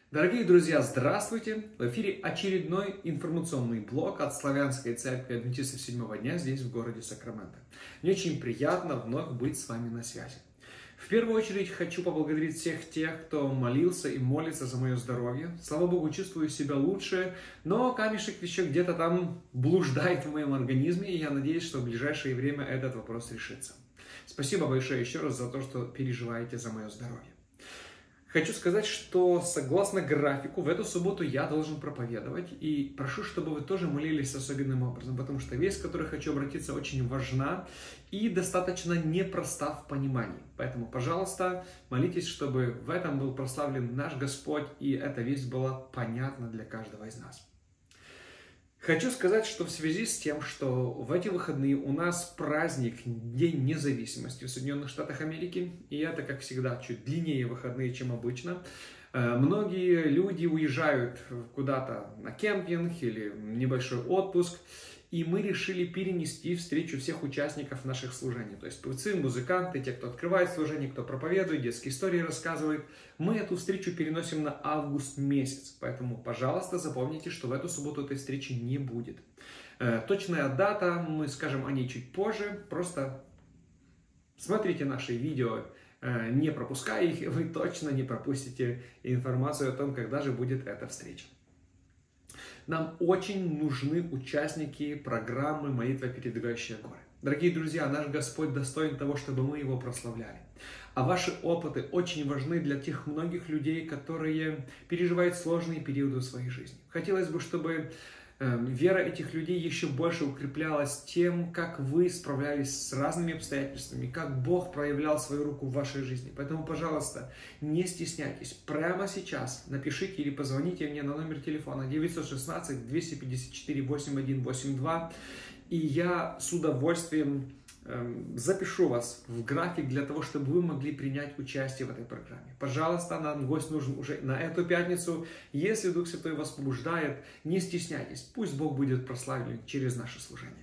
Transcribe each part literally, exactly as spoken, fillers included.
Дорогие друзья, здравствуйте! В эфире очередной информационный блог от Славянской Церкви Адвентистов Седьмого Дня здесь, в городе Сакраменто. Мне очень приятно вновь быть с вами на связи. В первую очередь хочу поблагодарить всех тех, кто молился и молится за мое здоровье. Слава Богу, чувствую себя лучше, но камешек еще где-то там блуждает в моем организме, и я надеюсь, что в ближайшее время этот вопрос решится. Спасибо большое еще раз за то, что переживаете за мое здоровье. Хочу сказать, что согласно графику в эту субботу я должен проповедовать, и прошу, чтобы вы тоже молились особенным образом, потому что весть, к которой хочу обратиться, очень важна и достаточно непроста в понимании. Поэтому, пожалуйста, молитесь, чтобы в этом был прославлен наш Господь, и эта весть была понятна для каждого из нас. Хочу сказать, что в связи с тем, что в эти выходные у нас праздник День независимости в Соединенных Штатах Америки, и это, как всегда, чуть длиннее выходные, чем обычно, многие люди уезжают куда-то на кемпинг или небольшой отпуск, и мы решили перенести встречу всех участников наших служений. То есть певцы, музыканты, те, кто открывает служение, кто проповедует, детские истории рассказывает. Мы эту встречу переносим на август месяц. Поэтому, пожалуйста, запомните, что в эту субботу этой встречи не будет. Точная дата, мы скажем о ней чуть позже. Просто смотрите наши видео, не пропуская их, и вы точно не пропустите информацию о том, когда же будет эта встреча. Нам очень нужны участники программы «Молитва, передвигающая горы». Дорогие друзья, наш Господь достоин того, чтобы мы Его прославляли. А ваши опыты очень важны для тех многих людей, которые переживают сложные периоды в своей жизни. Хотелось бы, чтобы вера этих людей еще больше укреплялась тем, как вы справлялись с разными обстоятельствами, как Бог проявлял свою руку в вашей жизни. Поэтому, пожалуйста, не стесняйтесь. Прямо сейчас напишите или позвоните мне на номер телефона девятьсот шестнадцать двести пятьдесят четыре восемьдесят один восемьдесят два, и я с удовольствием запишу вас в график для того, чтобы вы могли принять участие в этой программе. Пожалуйста, нам гость нужен уже на эту пятницу. Если Дух Святой вас побуждает, не стесняйтесь. Пусть Бог будет прославлен через наше служение.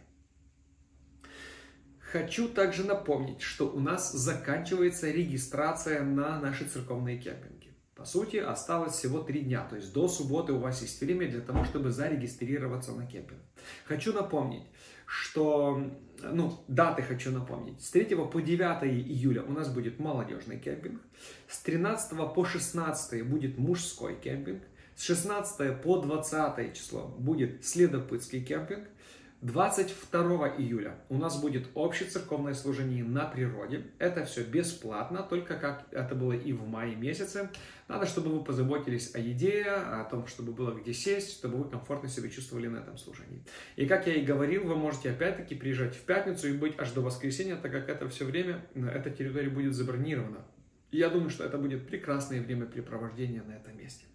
Хочу также напомнить, что у нас заканчивается регистрация на наши церковные кемпинги. По сути, осталось всего три дня, то есть до субботы у вас есть время для того, чтобы зарегистрироваться на кемпинг. Хочу напомнить, что, ну, даты хочу напомнить. С третьего по девятое июля у нас будет молодежный кемпинг. С тринадцатого по шестнадцатое будет мужской кемпинг. С шестнадцатого по двадцатое число будет следопытский кемпинг. двадцать второго июля у нас будет общецерковное служение на природе. Это все бесплатно, только как это было и в мае месяце. Надо, чтобы вы позаботились о еде, о том, чтобы было где сесть, чтобы вы комфортно себя чувствовали на этом служении. И как я и говорил, вы можете опять-таки приезжать в пятницу и быть аж до воскресенья, так как это все время, эта территория будет забронирована. И я думаю, что это будет прекрасное времяпрепровождение на этом месте.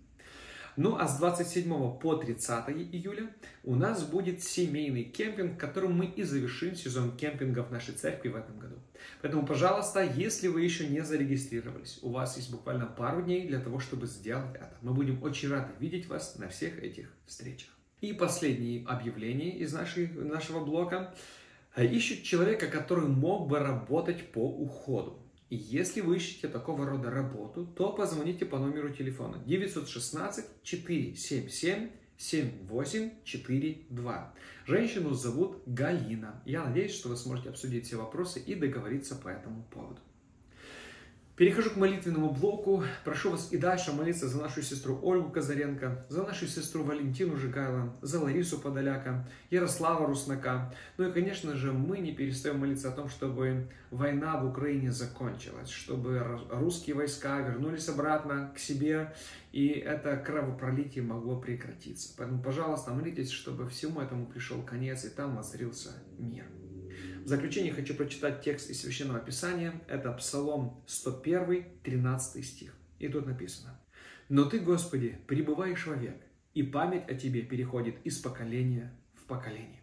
Ну а с двадцать седьмого по тридцатое июля у нас будет семейный кемпинг, которым мы и завершим сезон кемпинга в нашей церкви в этом году. Поэтому, пожалуйста, если вы еще не зарегистрировались, у вас есть буквально пару дней для того, чтобы сделать это. Мы будем очень рады видеть вас на всех этих встречах. И последнее объявление из нашей, нашего блока. Ищут человека, который мог бы работать по уходу. И если вы ищете такого рода работу, то позвоните по номеру телефона девятьсот шестнадцать четыреста семьдесят семь семьдесят восемь четыре два. Женщину зовут Галина. Я надеюсь, что вы сможете обсудить все вопросы и договориться по этому поводу. Перехожу к молитвенному блоку. Прошу вас и дальше молиться за нашу сестру Ольгу Казаренко, за нашу сестру Валентину Жигайло, за Ларису Подоляка, Ярослава Руснака. Ну и, конечно же, мы не перестаем молиться о том, чтобы война в Украине закончилась, чтобы русские войска вернулись обратно к себе, и это кровопролитие могло прекратиться. Поэтому, пожалуйста, молитесь, чтобы всему этому пришел конец, и там воцарился мир. В заключение хочу прочитать текст из Священного Писания. Это Псалом сто один, тринадцатый стих. И тут написано: «Но Ты, Господи, пребываешь вовек, и память о Тебе переходит из поколения в поколение».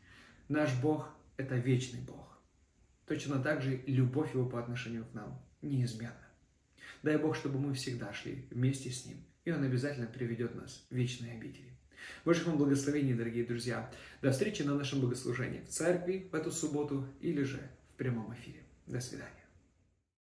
Наш Бог – это вечный Бог. Точно так же любовь Его по отношению к нам неизменна. Дай Бог, чтобы мы всегда шли вместе с Ним, и Он обязательно приведет нас в вечные обители. Божьих вам благословений, дорогие друзья. До встречи на нашем богослужении в церкви в эту субботу или же в прямом эфире. До свидания.